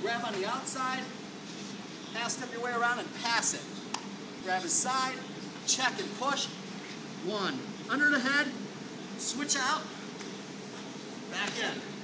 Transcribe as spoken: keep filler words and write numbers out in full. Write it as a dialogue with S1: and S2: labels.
S1: grab on the outside, half step your way around and pass it. Grab his side, check and push. One, under the head, switch out, back in.